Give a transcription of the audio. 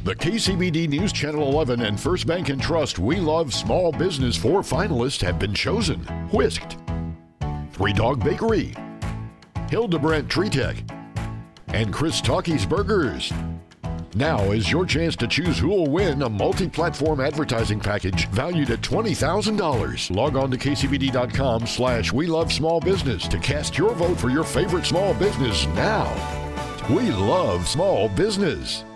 The KCBD News Channel 11 and First Bank and Trust We Love Small Business 4 finalists have been chosen. Whisked, Three Dog Bakery, Hildebrandt Tree Tech, and Chris Talkie's Burgers. Now is your chance to choose who will win a multi-platform advertising package valued at $20,000. Log on to kcbd.com/We Love Small Business to cast your vote for your favorite small business now. We love small business.